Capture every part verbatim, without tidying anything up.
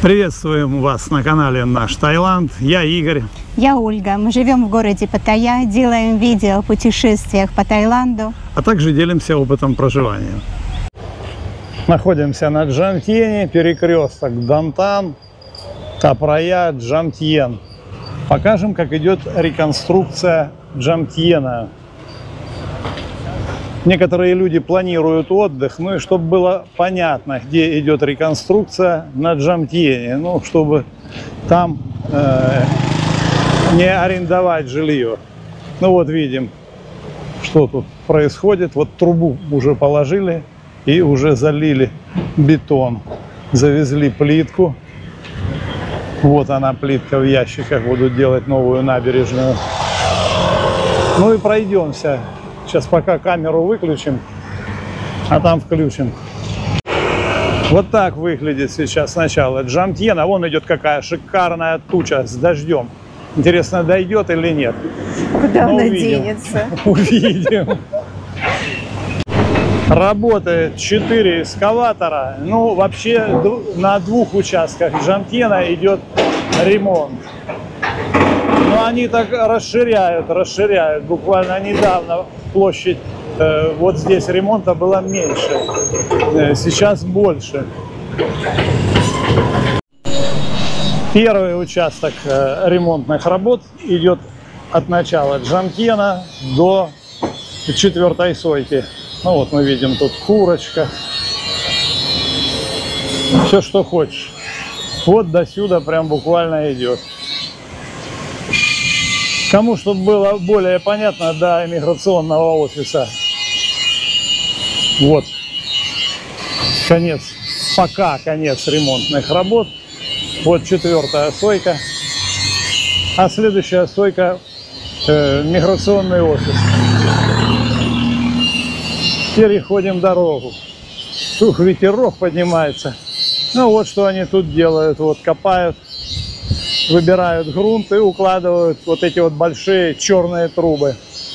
Приветствуем вас на канале Наш Таиланд. Я Игорь. Я Ольга. Мы живем в городе Паттайя, делаем видео о путешествиях по Таиланду, А также делимся опытом проживания. Находимся на Джамтьене, перекресток Дантан, Та-Прая, Джамтьен. Покажем, как идет реконструкция Джамтьена. Некоторые люди планируют отдых, ну и чтобы было понятно, где идет реконструкция на Джамтьене, ну, чтобы там э, не арендовать жилье. Ну вот видим, что тут происходит. Вот трубу уже положили и уже залили бетон. Завезли плитку. Вот она, плитка в ящиках, будут делать новую набережную. Ну и пройдемся. Сейчас пока камеру выключим, а там включим. Вот так выглядит сейчас начало Джамтьена. Вон идет какая шикарная туча с дождем. Интересно, дойдет или нет? Куда ну, она увидим. денется? Увидим. Работает четыре эскаватора. Ну, вообще на двух участках Джамтьена идет ремонт. Но они так расширяют, расширяют. Буквально недавно площадь э, вот здесь ремонта была меньше, э, сейчас больше. Первый участок э, ремонтных работ идет от начала Джамтьена до четвертой сойки. Ну вот мы видим тут курочка. Все, что хочешь. Вот до сюда прям буквально идет. Кому, чтобы было более понятно, до иммиграционного офиса. Вот. Конец. Пока конец ремонтных работ. Вот четвертая сойка. А следующая сойка э, миграционный офис. Переходим дорогу. Ух, ветерок поднимается. Ну вот что они тут делают. Вот копают. Выбирают грунт и укладывают вот эти вот большие черные трубы.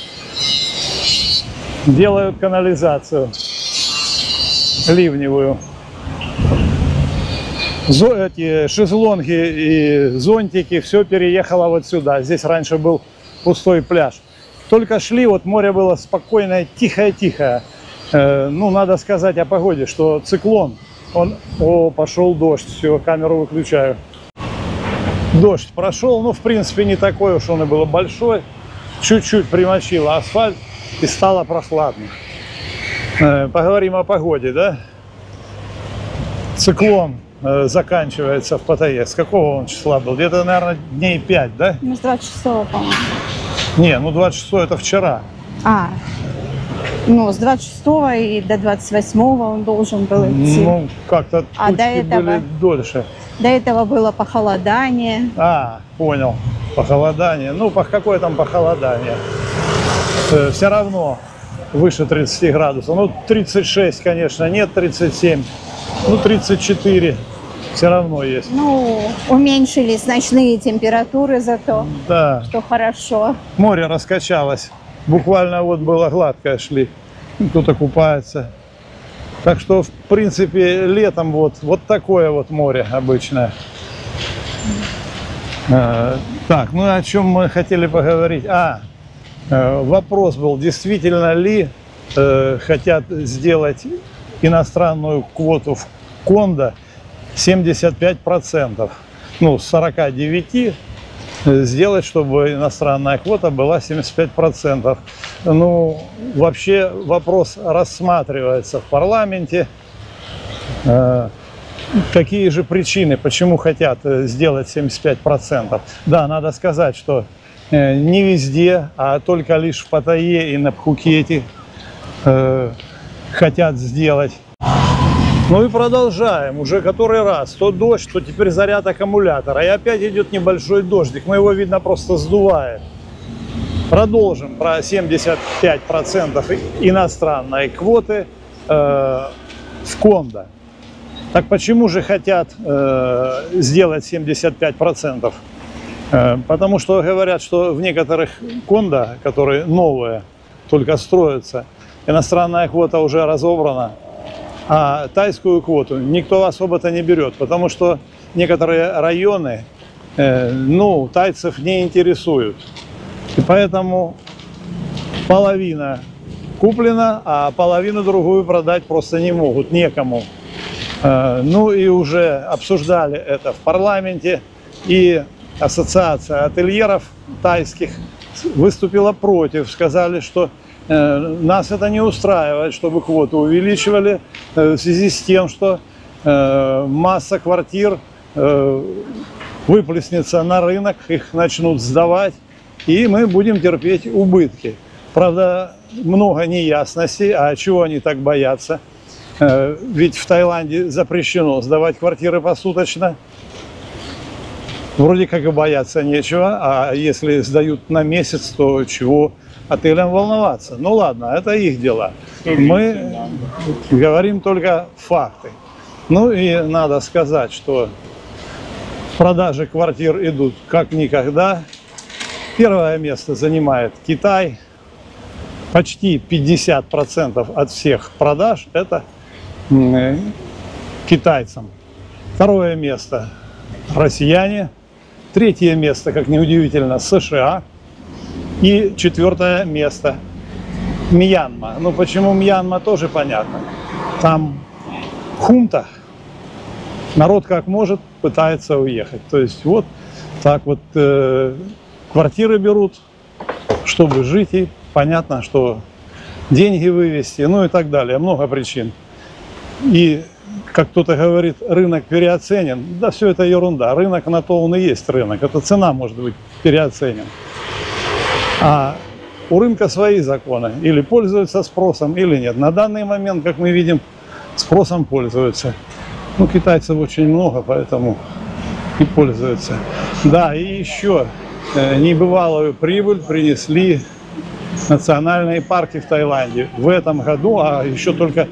Делают канализацию ливневую. Зо, эти шезлонги и зонтики, все переехало вот сюда. Здесь раньше был пустой пляж. Только шли, вот море было спокойное, тихое-тихое. Э, ну, надо сказать о погоде, что циклон. Он, о, пошел дождь, все, камеру выключаю. Дождь прошел, ну, в принципе, не такой уж он и был большой. Чуть-чуть примочило асфальт и стало прохладно. Э, поговорим о погоде, да? Циклон э, заканчивается в Паттайе. С какого он числа был? Где-то, наверное, дней пять, да? Ну, с двадцать шестого, по-моему. Не, ну двадцать шестое это вчера. А, ну, с двадцать шестого и до двадцать восьмого он должен был идти. Ну, как-то а тучки до этого... были дольше. До этого было похолодание. А, понял. Похолодание. Ну, по какое там похолодание? Э, все равно выше тридцати градусов. Ну, тридцать шесть, конечно, нет, тридцать семь. Ну, тридцать четыре все равно есть. Ну, уменьшились ночные температуры зато, Да. что хорошо. Море раскачалось. Буквально вот было гладкое, шли. Кто-то купается. Так что, в принципе, летом вот, вот такое вот море обычное. Э, так, ну о чем мы хотели поговорить? А, э, вопрос был, действительно ли э, хотят сделать иностранную квоту в кондо семьдесят пять процентов. Ну, с сорока девяти сделать, чтобы иностранная квота была семьдесят пять процентов. Ну, вообще вопрос рассматривается в парламенте. Какие же причины, почему хотят сделать семьдесят пять процентов? Да, надо сказать, что не везде, а только лишь в Паттайе и на Пхукете хотят сделать. Ну и продолжаем. Уже который раз. То дождь, то теперь заряд аккумулятора. И опять идет небольшой дождик. Мы его, видно, просто сдувает. Продолжим про семьдесят пять процентов иностранной квоты э, в кондо. Так почему же хотят э, сделать семьдесят пять процентов? Э, потому что говорят, что в некоторых кондо, которые новые, только строятся, иностранная квота уже разобрана. А тайскую квоту никто особо-то не берет, потому что некоторые районы, э, ну, тайцев не интересуют. И поэтому половина куплена, а половину другую продать просто не могут, некому. Э, ну и уже обсуждали это в парламенте, и ассоциация ательеров тайских выступила против, сказали, что э, нас это не устраивает, чтобы квоту увеличивали э, в связи с тем, что э, масса квартир э, выплеснется на рынок, их начнут сдавать, и мы будем терпеть убытки. Правда, много неясностей, а чего они так боятся? Э, ведь в Таиланде запрещено сдавать квартиры посуточно. Вроде как и бояться нечего, а если сдают на месяц, то чего отелям волноваться? Ну ладно, это их дела. Мы говорим только факты. Ну и надо сказать, что продажи квартир идут как никогда. Первое место занимает Китай. Почти пятьдесят процентов от всех продаж это китайцам. Второе место россияне. Третье место, как ни удивительно, США. И четвертое место Мьянма. Ну почему Мьянма, тоже понятно. Там хунта. Народ как может пытается уехать. То есть вот так вот э, квартиры берут, чтобы жить, и понятно, что деньги вывести, ну и так далее. Много причин. И как кто-то говорит, рынок переоценен. Да, все это ерунда. Рынок на то он и есть рынок. Это цена может быть переоценен. А у рынка свои законы. Или пользуются спросом, или нет. На данный момент, как мы видим, спросом пользуются. Ну, китайцев очень много, поэтому и пользуются. Да, и еще небывалую прибыль принесли национальные парки в Таиланде. В этом году, а еще только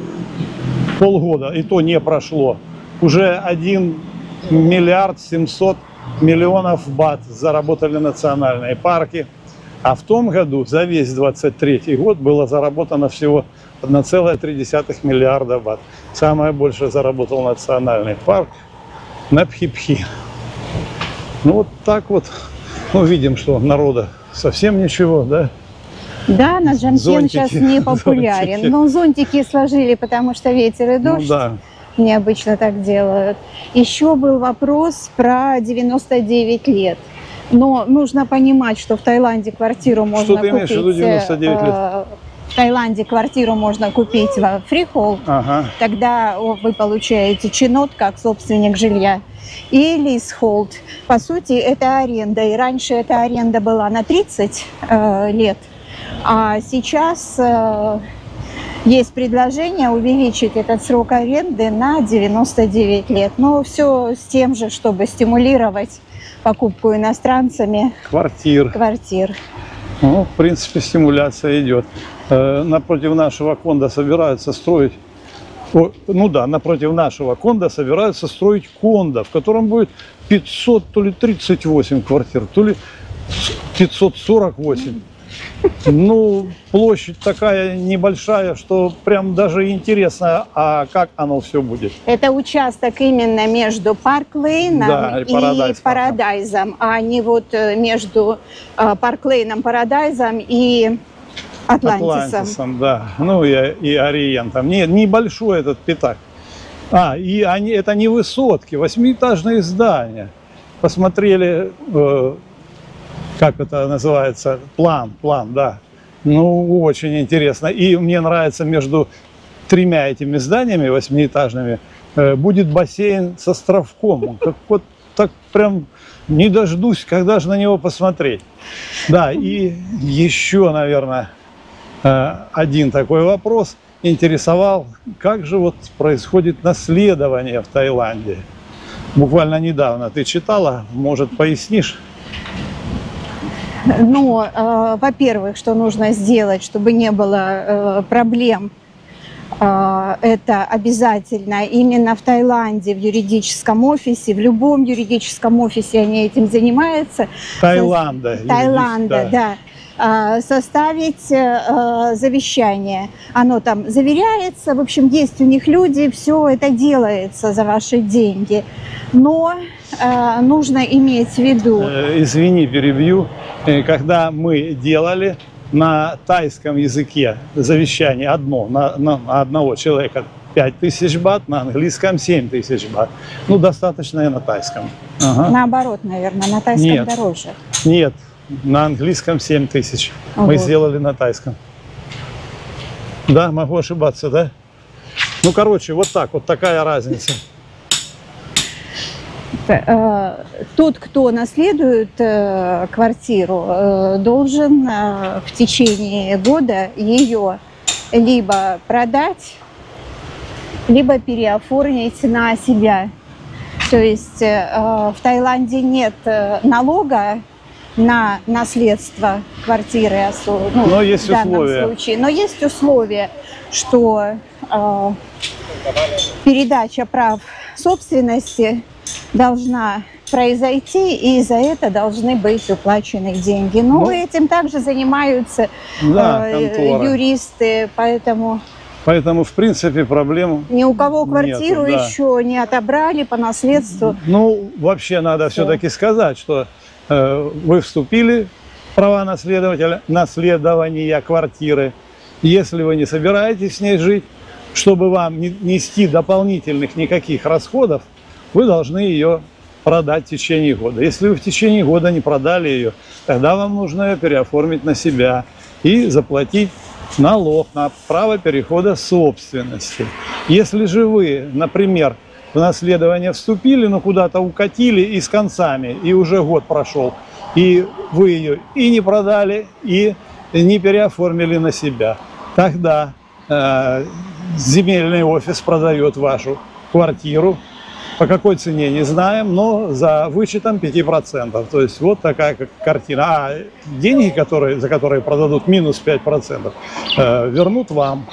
полгода, и то не прошло, уже один миллиард семьсот миллионов бат заработали национальные парки, а в том году за весь двадцать третий год было заработано всего одна целая три десятых миллиарда бат. Самое больше заработал национальный парк на Пхипхи. Ну вот так вот, ну видим, что народа совсем ничего, да? Да, на Джамтьен сейчас не популярен. Зонтики. Но зонтики сложили, потому что ветер и дождь. Ну, да. Необычно так делают. Еще был вопрос про девяносто девять лет. Но нужно понимать, что в Таиланде квартиру можно Что ты имеешь в виду купить. девяносто девять лет? э, В Таиланде квартиру можно купить во фрихолд. Ага. Тогда вы получаете чинот как собственник жилья. И лизхолд. По сути, это аренда. И раньше эта аренда была на тридцать э, лет. А сейчас э, есть предложение увеличить этот срок аренды на девяносто девять лет. Но все с тем же, чтобы стимулировать покупку иностранцами Квартир. квартир. Ну, в принципе, стимуляция идет. Э, напротив нашего конда собираются строить, о, ну да, напротив нашего конда собираются строить кондо, в котором будет пятьсот, то ли тридцать восемь квартир, то ли пятьсот сорок восемь. Ну, площадь такая небольшая, что прям даже интересно, а как оно все будет. Это участок именно между Парк-Лейном Да, и и Парадайз Парадайзом, а не вот э, между э, Парк-Лейном, Парадайзом и Атлантисом. Атлантисом, да. Ну и, и Ориентом. Не, небольшой этот пятак. А, и они, это не высотки, восьмиэтажные здания. Посмотрели, э, как это называется, план, план, да. Ну, очень интересно. И мне нравится, между тремя этими зданиями восьмиэтажными э, будет бассейн с островком. Как вот так прям не дождусь, когда же на него посмотреть. Да, и еще, наверное, э, один такой вопрос интересовал, как же вот происходит наследование в Таиланде. Буквально недавно ты читала, может, пояснишь? Но, э, во-первых, что нужно сделать, чтобы не было э, проблем, э, это обязательно именно в Таиланде, в юридическом офисе, в любом юридическом офисе они этим занимаются. Таиланда. Таиланда, да. да. а, составить а, завещание. Оно там заверяется, в общем, есть у них люди, все это делается за ваши деньги. Но а, нужно иметь в виду... Извини, перебью. Когда мы делали на тайском языке завещание одно, на, на одного человека пять тысяч бат, на английском семь тысяч бат. Ну, достаточно и на тайском. Ага. Наоборот, наверное, на тайском Нет. дороже. Нет, на английском семь тысяч. Вот. Мы сделали на тайском. Да, могу ошибаться, да? Ну, короче, вот так, вот такая разница. Тот, кто наследует квартиру, должен в течение года ее либо продать, либо переоформить на себя. То есть в Таиланде нет налога на наследство квартиры, ну, но есть в данном условия. случае. Но есть условия, что э, передача прав собственности должна произойти, и за это должны быть уплачены деньги. Но Ну, этим также занимаются да, э, контора. юристы, поэтому Поэтому, в принципе, проблем ни у кого квартиру нету, да. еще не отобрали по наследству. Ну, вообще надо Всё. все-таки сказать, что э, вы вступили в права наследователя, наследования квартиры. Если вы не собираетесь с ней жить, чтобы вам не нести дополнительных никаких расходов, вы должны ее продать в течение года. Если вы в течение года не продали ее, тогда вам нужно ее переоформить на себя и заплатить налог на право перехода собственности. Если же вы, например, в наследование вступили, но куда-то укатили и с концами, и уже год прошел, и вы ее и не продали, и не переоформили на себя, тогда э, земельный офис продает вашу квартиру. По какой цене, не знаем, но за вычетом пяти процентов. То есть вот такая как картина. А деньги, которые, за которые продадут минус пять процентов, э, вернут вам.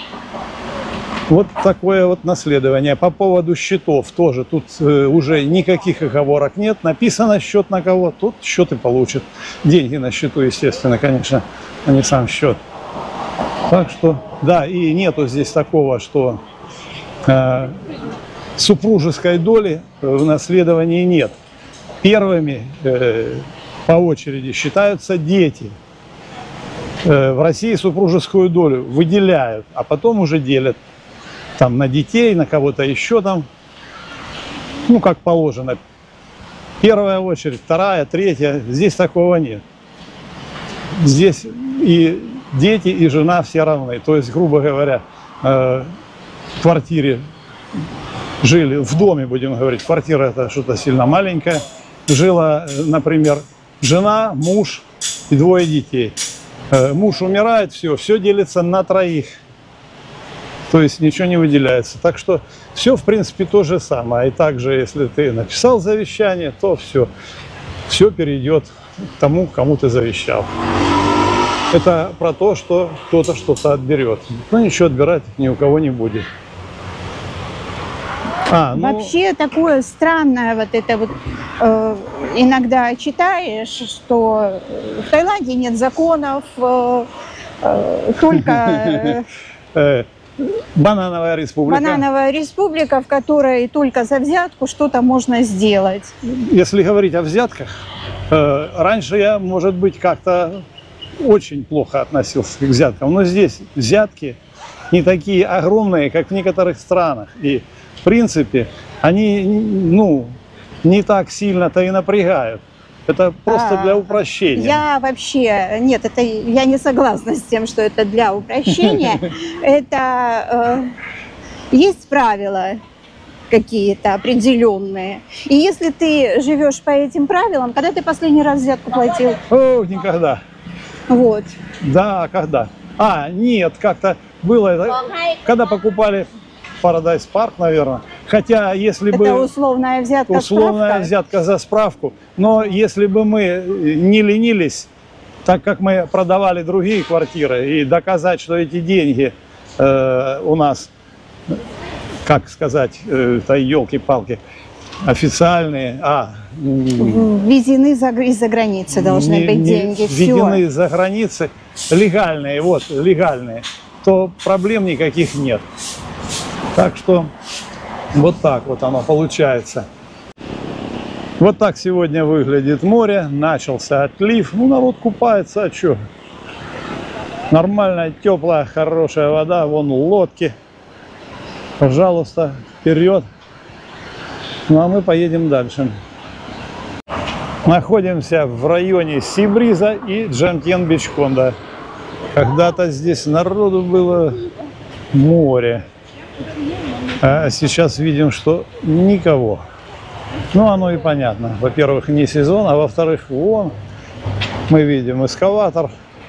Вот такое вот наследование. По поводу счетов тоже тут э, уже никаких оговорок нет. Написано счет на кого, тут счет и получит. Деньги на счету, естественно, конечно, а не сам счет. Так что, да, и нету здесь такого, что... Э, супружеской доли в наследовании нет. Первыми э, по очереди считаются дети. Э, в России супружескую долю выделяют, а потом уже делят там на детей, на кого-то еще там, ну как положено. Первая очередь, вторая, третья. Здесь такого нет. Здесь и дети, и жена все равны. То есть, грубо говоря, э, в квартире жили, в доме, будем говорить, квартира это что-то сильно маленькое, жила, например, жена, муж и двое детей. Муж умирает, все, все делится на троих, то есть ничего не выделяется. Так что все, в принципе, то же самое. И также, если ты написал завещание, то все, все перейдет к тому, кому ты завещал. Это про то, что кто-то что-то отберет. Но ничего отбирать ни у кого не будет. А, ну... Вообще такое странное, вот это вот э, иногда читаешь, что в Таиланде нет законов, э, э, только э, банановая республика. Банановая республика, в которой только за взятку что-то можно сделать. Если говорить о взятках, э, раньше я, может быть, как-то очень плохо относился к взяткам, но здесь взятки не такие огромные, как в некоторых странах. И в принципе, они, ну, не так сильно-то и напрягают. Это просто А, для упрощения. Я вообще, нет, это я не согласна с тем, что это для упрощения. Это э, есть правила какие-то определенные. И если ты живешь по этим правилам, когда ты последний раз взятку платил? О, никогда. Вот. Да, когда? А, нет, как-то было это, когда покупали Paradise Park, наверное. Хотя, если бы... Это условная взятка, условная справка. взятка за справку. Но если бы мы не ленились, так как мы продавали другие квартиры, и доказать, что эти деньги э, у нас, как сказать, э, елки-палки, официальные, а, Ввезены за, из-за границы должны не- быть не деньги. введены Все. за границы, легальные, вот, легальные, то проблем никаких нет. Так что вот так вот оно получается. Вот так сегодня выглядит море. Начался отлив. Ну, народ купается, а что? Нормальная, теплая, хорошая вода. Вон лодки. Пожалуйста, вперед. Ну, а мы поедем дальше. Находимся в районе Сибриза и Джамтьен-Бичхонда. Когда-то здесь народу было море. А сейчас видим, что никого. Ну, оно и понятно. Во-первых, не сезон, а во-вторых, вон мы видим эскаватор.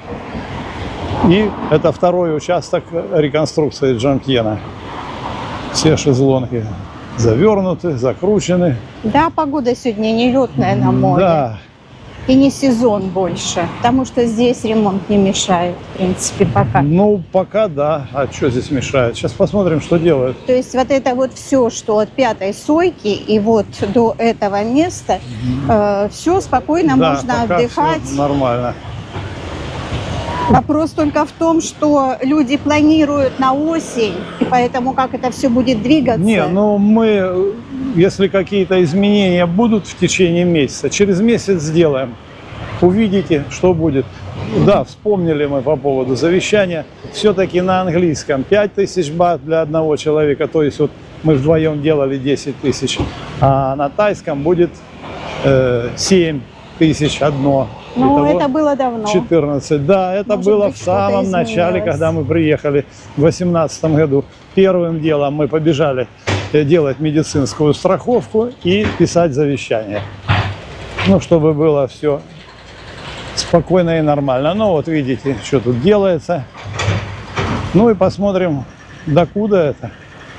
И это второй участок реконструкции Джамтьена. Все шезлонги завернуты, закручены. Да, погода сегодня нелетная на море. Да. И не сезон больше, потому что здесь ремонт не мешает, в принципе, пока. Ну, пока да. А что здесь мешает? Сейчас посмотрим, что делают. То есть вот это вот все, что от пятой сойки и вот до этого места, э, все спокойно Да, можно пока отдыхать. всё нормально. Вопрос только в том, что люди планируют на осень, и поэтому как это все будет двигаться. Не, ну мы, если какие-то изменения будут в течение месяца, через месяц сделаем. Увидите, что будет. Да, вспомнили мы по поводу завещания. Все-таки на английском пять тысяч бат для одного человека. То есть вот мы вдвоем делали десять тысяч. А на тайском будет э, семь тысяч одно. Ну, Итого это было давно. четырнадцать. Да, это Может было быть, в что-то самом начале, изменилось. когда мы приехали в две тысячи восемнадцатом году. Первым делом мы побежали э, делать медицинскую страховку и писать завещание. Ну, чтобы было все спокойно и нормально. Ну, вот видите, что тут делается. Ну и посмотрим, докуда это.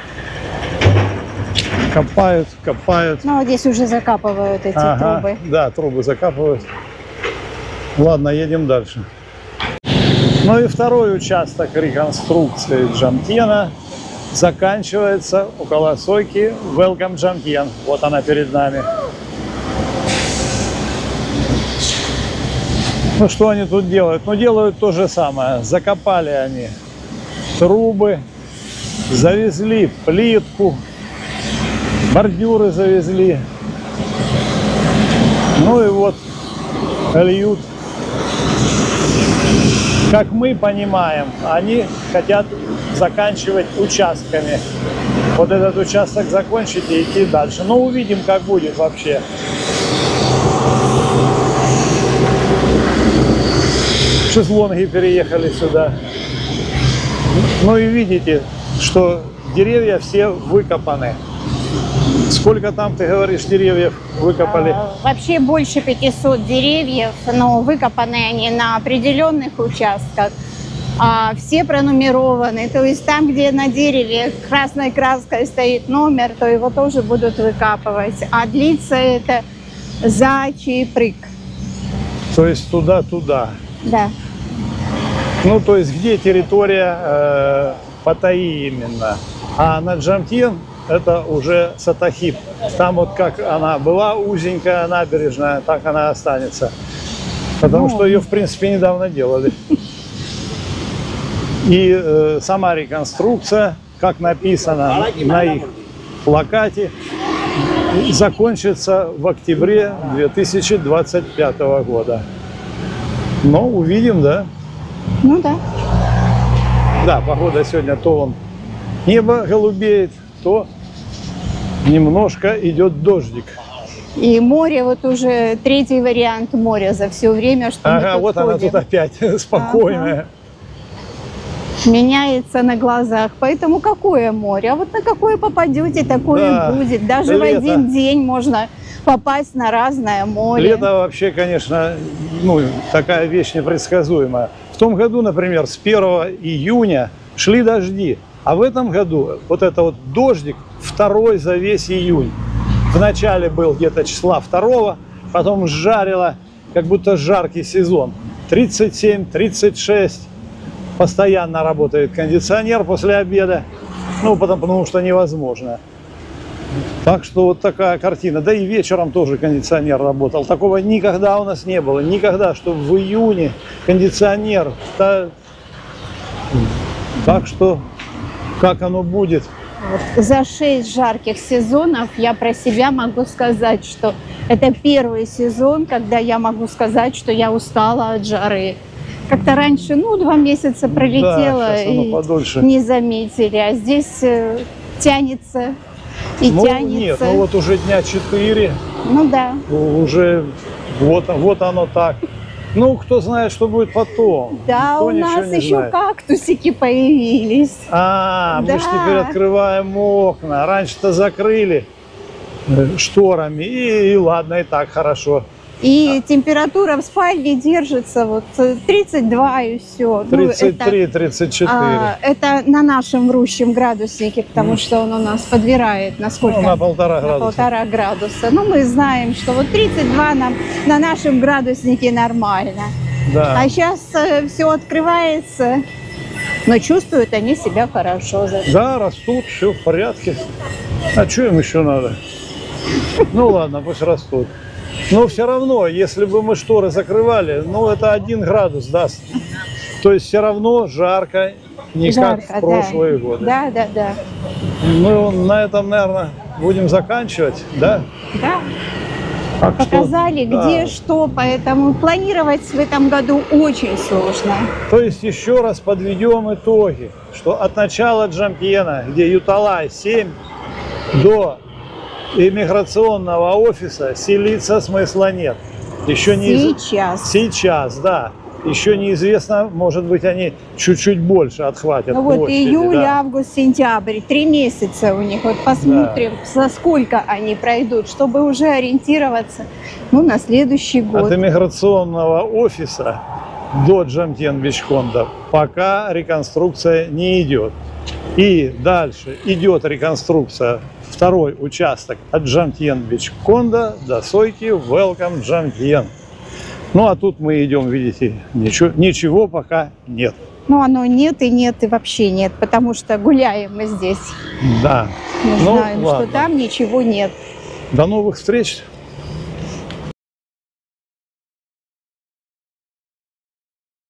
Копают, копают. Ну, вот здесь уже закапывают эти Ага, трубы. да, трубы закапывают. Ладно, едем дальше. Ну и второй участок реконструкции Джамтьена заканчивается около сойки Welcome Джамтьен. Вот она перед нами. Ну что они тут делают? Ну делают то же самое. Закопали они трубы, завезли плитку, бордюры завезли. Ну и вот льют. Как мы понимаем, они хотят заканчивать участками. Вот этот участок закончить и идти дальше. Но увидим, как будет вообще. Шезлонги переехали сюда. Ну и видите, что деревья все выкопаны. Сколько там, ты говоришь, деревьев выкопали? А, Вообще больше пятисот деревьев, но выкопаны они на определенных участках. А все пронумерованы. То есть там, где на дереве красной краской стоит номер, то его тоже будут выкапывать. А длится это за Чайприк. То есть туда-туда. Да. Ну, то есть где территория э, Паттайи именно. А на Джамтьен это уже Сатахип. Там вот как она была узенькая набережная, так она останется. Потому Ну. что ее, в принципе, недавно делали. И э, сама реконструкция, как написано на их плакате, закончится в октябре две тысячи двадцать пятого года. Но увидим, да? Ну да. Да, погода сегодня то он небо голубеет, то немножко идет дождик. И море, вот уже третий вариант моря за все время, что мы Ага, тут вот она ходим. тут опять спокойная. Меняется на глазах. Поэтому какое море? А вот на какое попадете, такое Да, будет. Даже лето. в один день можно попасть на разное море. Лето вообще, конечно, ну, такая вещь непредсказуемая. В том году, например, с первого июня шли дожди, а в этом году вот это вот дождик второй за весь июнь. Вначале был где-то числа второго, потом жарило, как будто жаркий сезон. тридцать семь — тридцать шесть. Постоянно работает кондиционер после обеда. Ну, потому, потому что невозможно. Так что вот такая картина. Да и вечером тоже кондиционер работал. Такого никогда у нас не было. Никогда, что в июне кондиционер. Да. Так что, как оно будет? Вот. За шесть жарких сезонов я про себя могу сказать, что это первый сезон, когда я могу сказать, что я устала от жары. Как-то раньше, ну, два месяца пролетело, да, и подольше. Не заметили, а здесь э, тянется и ну, тянется. Нет, ну вот уже дня четыре, ну да. Уже вот, вот оно так. Ну, кто знает, что будет потом. Да, Никто у нас еще знает. Кактусики появились. А, да. мы же теперь открываем окна. Раньше-то закрыли шторами, и, и ладно, и так хорошо. И а. температура в спальне держится вот тридцать два и все. тридцать три — тридцать четыре. А, это на нашем врущем градуснике, потому mm. что он у нас подбирает на сколько? Ну, на полтора градуса. На полтора градуса. Ну, мы знаем, что вот тридцать два нам на нашем градуснике нормально. Да. А сейчас э, все открывается, но чувствуют они себя хорошо. Зато. Да, растут, все в порядке. А что им еще надо? Ну ладно, пусть растут. Но все равно, если бы мы шторы закрывали, ну это один градус даст. То есть все равно жарко, не жарко, как в прошлые да. годы. Да, да, да. Ну на этом, наверное, будем заканчивать, да? Да. Так Показали, что, где да. что, поэтому планировать в этом году очень сложно. То есть еще раз подведем итоги, что от начала Джамтьена, где Юталай семь, до иммиграционного офиса селиться смысла нет. Еще не Сейчас. Из... Сейчас, да. Еще неизвестно, может быть, они чуть-чуть больше отхватят. Ну вот площади, июль, да. август, сентябрь, три месяца у них. Вот посмотрим, да. за сколько они пройдут, чтобы уже ориентироваться ну, на следующий год. От иммиграционного офиса до Джамтьен-Бичхонда пока реконструкция не идет. И дальше идет реконструкция. Второй участок от Джамтьен-Бичхонда до Сойки Welcome Джамтьен. Ну а тут мы идем, видите, ничего, ничего пока нет. Ну оно нет и нет и вообще нет, потому что гуляем мы здесь. Да. Мы ну, знаем, ладно. что там ничего нет. До новых встреч.